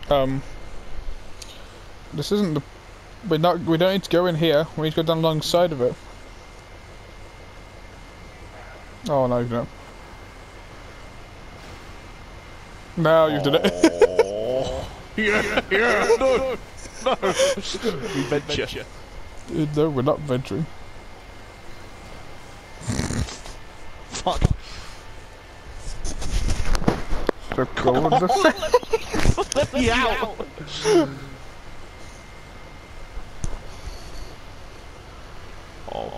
Um, this isn't the. We don't need to go in here. We need to go down alongside of it. Oh no, no. Now you've done it. Yeah, yeah, no, no. We venture. No, we're not venturing. Fuck. So go on the Let me out. Oh.